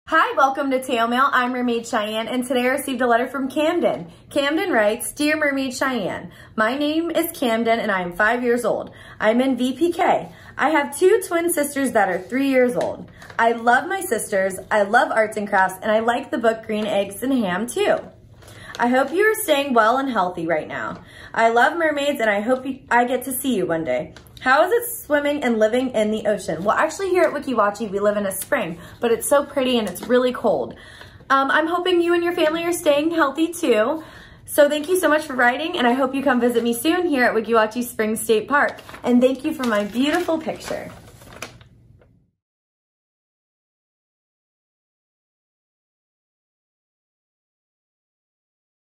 Hi, welcome to Tail Mail. I'm Mermaid Cheyenne, and today I received a letter from Camden. Camden writes, Dear Mermaid Cheyenne, my name is Camden and I am 5 years old. I'm in VPK. I have two twin sisters that are 3 years old. I love my sisters, I love arts and crafts, and I like the book Green Eggs and Ham too. I hope you are staying well and healthy right now. I love mermaids and I hope I get to see you one day. How is it swimming and living in the ocean? Well, actually here at Weeki Wachee, we live in a spring, but it's so pretty and it's really cold. I'm hoping you and your family are staying healthy too. So thank you so much for writing, and I hope you come visit me soon here at Weeki Wachee Spring State Park. And thank you for my beautiful picture.